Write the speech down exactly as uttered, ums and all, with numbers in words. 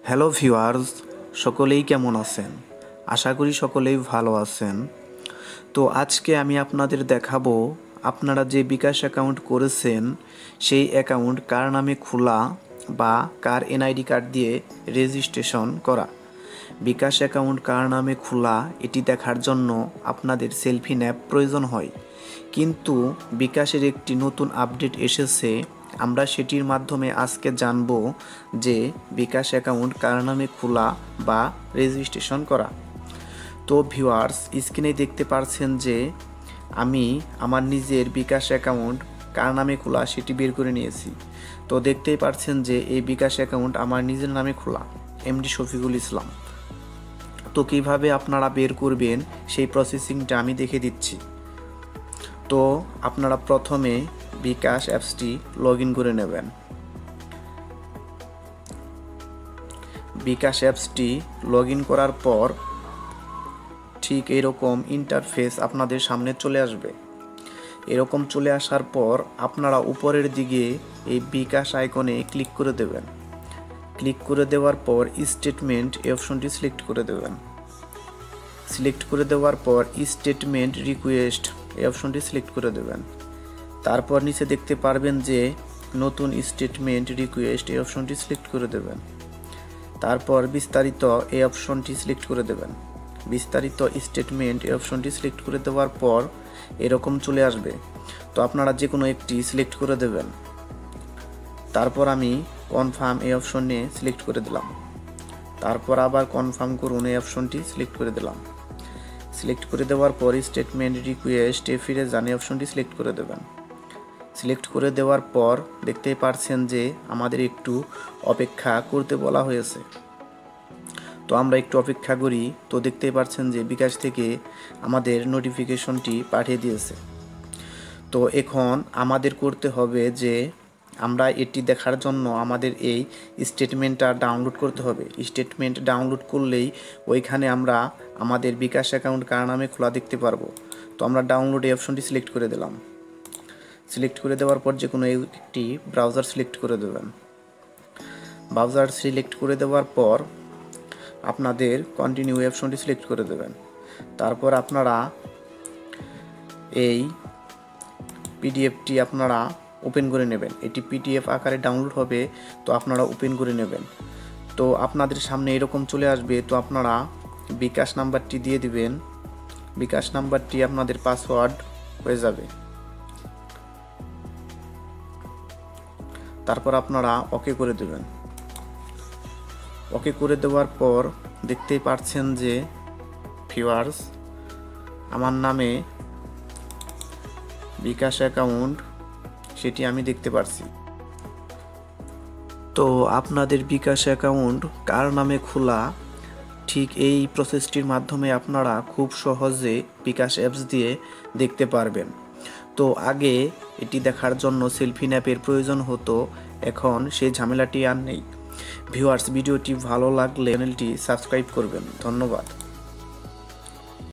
Hello viewers, সকলেই কেমন আছেন? আশা করি সকলেই ভালো আছেন। তো আজকে আমি আপনাদের দেখাবো আপনারা যে বিকাশ অ্যাকাউন্ট করেছেন সেই অ্যাকাউন্ট কার নামে খোলা বা কার এনআইডি কার্ড দিয়ে রেজিস্ট্রেশন করা। বিকাশ অ্যাকাউন্ট কার নামে খোলা এটি দেখার জন্য আপনাদের সেলফিন অ্যাপ প্রয়োজন হয়, কিন্তু বিকাশের একটি নতুন আপডেট এসেছে। আমরা সেটির মাধ্যমে আজকে জানব যে বিকাশ অ্যাকাউন্ট কার নামে খোলা বা রেজিস্ট্রেশন করা। তো ভিউয়ার্স, স্ক্রিনে দেখতে পাচ্ছেন যে আমি আমার নিজের বিকাশ অ্যাকাউন্ট কার নামে খোলা সেটি বের করে নিয়েছি। তো দেখতেই পাচ্ছেন যে এই বিকাশ অ্যাকাউন্ট আমার নিজের নামে খোলা, এমডি শফিকুল ইসলাম। তো কীভাবে আপনারা বের করবেন সেই প্রসেসিংটা আমি দেখে দিচ্ছি। তো আপনারা প্রথমে বিকাশ অ্যাপসটি লগ ইন করে নেবেন। বিকাশ অ্যাপসটি লগ ইন করার পর ঠিক এরকম ইন্টারফেস আপনাদের সামনে চলে আসবে। এরকম চলে আসার পর আপনারা উপরের দিকে এই বিকাশ আইকনে ক্লিক করে দেবেন। ক্লিক করে দেওয়ার পর স্টেটমেন্ট এই অপশনটি সিলেক্ট করে দেবেন। সিলেক্ট করে দেওয়ার পর স্টেটমেন্ট রিকোয়েস্ট এই অপশনটি সিলেক্ট করে দেবেন। তারপর নিচে দেখতে পারবেন যে নতুন স্টেটমেন্ট রিকোয়েস্ট এই অপশনটি সিলেক্ট করে দেবেন। তারপর বিস্তারিত এই অপশনটি সিলেক্ট করে দেবেন। বিস্তারিত স্টেটমেন্ট এই অপশনটি সিলেক্ট করে দেওয়ার পর এরকম চলে আসবে। তো আপনারা যে কোনো একটি সিলেক্ট করে দেবেন। তারপর আমি কনফার্ম এই অপশনে সিলেক্ট করে দিলাম। তারপর আবার কনফার্ম করুন এই অপশনটি সিলেক্ট করে দিলাম। সিলেক্ট করে দেওয়ার পর স্টেটমেন্ট রিকোয়েস্টে ফিরে যান এই অপশনটি সিলেক্ট করে দেবেন। সিলেক্ট করে দেওয়ার পর দেখতেই পারছেন যে আমাদের একটু অপেক্ষা করতে বলা হয়েছে। তো আমরা একটু অপেক্ষা করি। তো দেখতেই পারছেন যে বিকাশ থেকে আমাদের নোটিফিকেশনটি পাঠিয়ে দিয়েছে। তো এখন আমাদের করতে হবে যে আমরা এটি দেখার জন্য আমাদের এই স্টেটমেন্টটা ডাউনলোড করতে হবে। স্টেটমেন্ট ডাউনলোড করলেই ওইখানে আমরা আমাদের বিকাশ অ্যাকাউন্ট কার নামে খোলা দেখতে পারবো। তো আমরা ডাউনলোড এই অপশনটি সিলেক্ট করে দিলাম। সিলেক্ট করে দেওয়ার পর যে কোনো একটি ব্রাউজার সিলেক্ট করে দেবেন। ব্রাউজার সিলেক্ট করে দেওয়ার পর আপনাদের কন্টিনিউ অপশনটি সিলেক্ট করে দেবেন। তারপর আপনারা এই পিডিএফটি আপনারা ওপেন করে নেবেন। এটি পিডিএফ আকারে ডাউনলোড হবে, তো আপনারা ওপেন করে নেবেন। তো আপনাদের সামনে এরকম চলে আসবে। তো আপনারা বিকাশ নাম্বারটি দিয়ে দিবেন। বিকাশ নাম্বারটি আপনাদের পাসওয়ার্ড হয়ে যাবে। তারপর আপনারা ওকে করে দেবেন। ওকে করে দেওয়ার পর দেখতেই পাচ্ছেন যে ভিউয়ার্স, আমার নামে বিকাশ অ্যাকাউন্ট সেটি আমি দেখতে পারছি। তো আপনাদের বিকাশ অ্যাকাউন্ট কার নামে খোলা ঠিক এই প্রসেসটির মাধ্যমে আপনারা খুব সহজে বিকাশ অ্যাপস দিয়ে দেখতে পারবেন। তো আগে এটি দেখার জন্য সেলফিন অ্যাপের প্রয়োজন হতো, এখন সেই ঝামেলাটি আর নেই। ভিউয়ার্স, ভিডিওটি ভালো লাগলে চ্যানেলটি সাবস্ক্রাইব করবেন। ধন্যবাদ।